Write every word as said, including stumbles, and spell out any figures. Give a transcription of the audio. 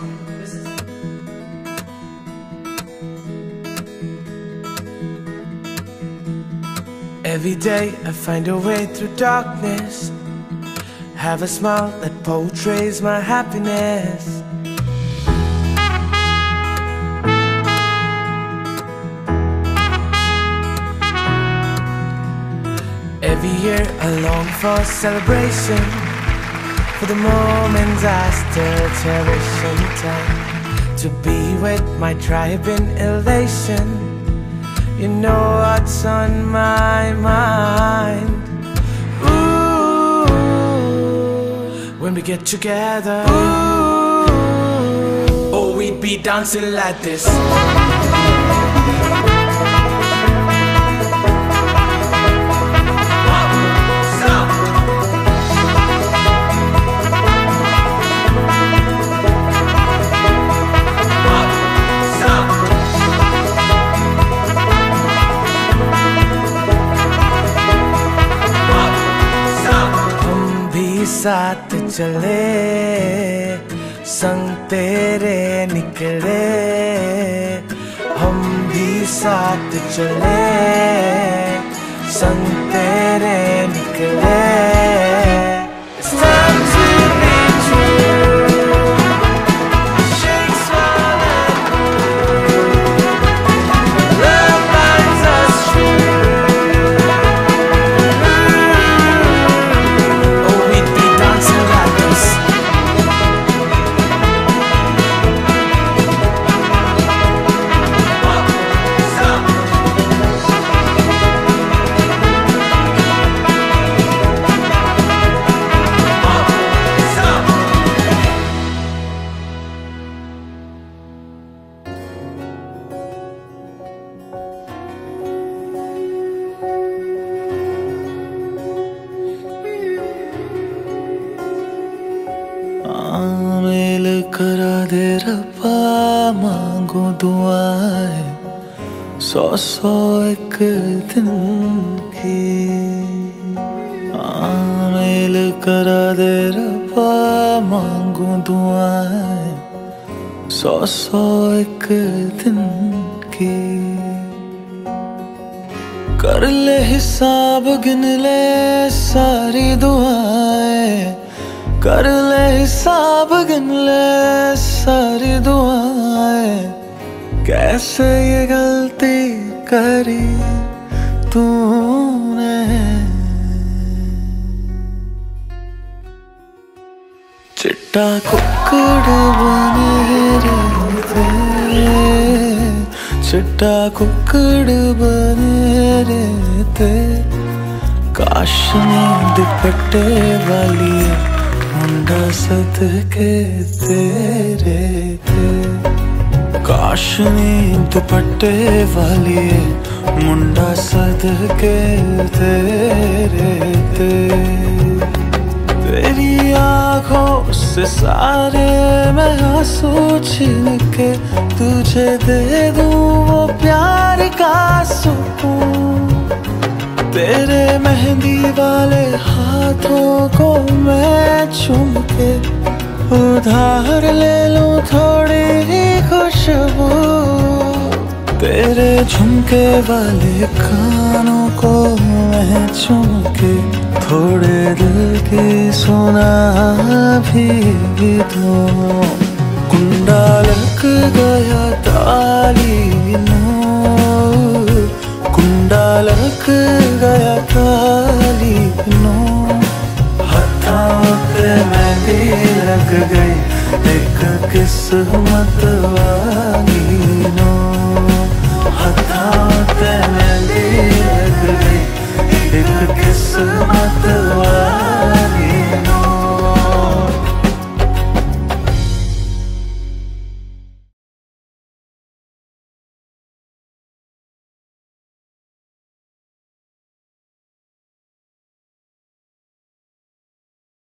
Every day I find a way through darkness. Have a smile that portrays my happiness. Every year I long for celebration, for the moments I still cherish in time. To be with my tribe in elation, you know what's on my mind. Ooh, when we get together, ooh, oh, we'd be dancing like this. साथ चले संग तेरे निकले, हम भी साथ चले संग तेरे निकले. It's time to be true. Shake, swallow, and prove. Love binds us true. करा दे रब्बा मांगो दुआएं सौ सौ एक दिन की. आमिल करा दे रब्बा मांगो दुआएं सौ सौ एक दिन की. कर ले हिसाब गिन ले सारी दुआएं, कर ले हिसाब गिन ले सारी दुआएं. कैसे ये गलती करी तूने, चिट्टा कुक्कड़ बने रहते, चिट्टा कुक्कड़ बने रहते. काश नींद दुपट्टे वाली मुंडा सदके तेरे थे. काश नींद दुपट्टे वाली मुंडा सदके तेरे थे. तेरी आँखों से सारे मैं आंसू छीन के तुझे दे दूं वो प्यार का सुकून. तेरे मेहंदी वाले हाथों को मैं चूम के उधार ले लूं थोड़ी ही खुशबू. तेरे झुमके वाले कानों को मैं चूम के थोड़े दिल की सुना भी दूं. कुंडा लग गया ताली नूर, कुंडा लग गया ताली नूर. हथों पे मेहंदी लग गई एक किस्मत वाली नूर.